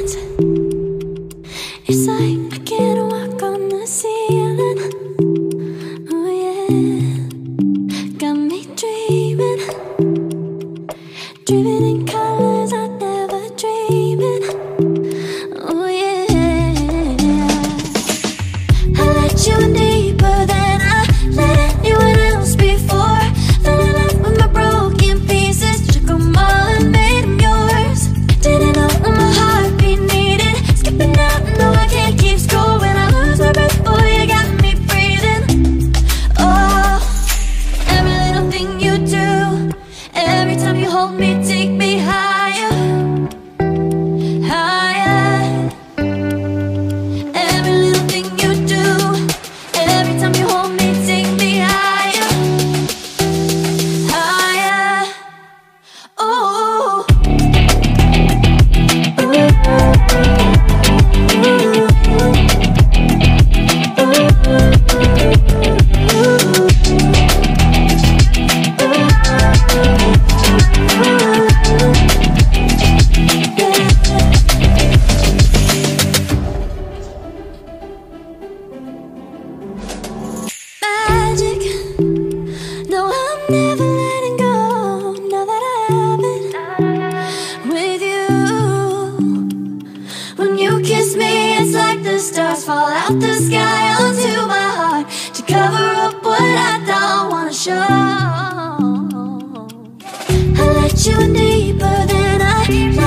eyes. It's like I can't walk on the ceiling. Oh yeah, got me dreaming, dreaming in colors I never dreamed. Oh yeah, I let you in deeper than I let anyone else before. Fell in love with my broken pieces, took them all and made them yours. Didn't know what my heartbeat needed, skipping out, no I can't keep score. When I lose my breath, boy, you got me breathing. Oh, every little thing you do, every time you hold me, take me higher, higher. Every little thing you do, every time you hold me, take me higher, higher. Oh, magic. No, I'm never letting go. Now that I have it with you. When you kiss me, it's like the stars fall out the sky onto my heart to cover up what I don't wanna show. I let you in deeper than I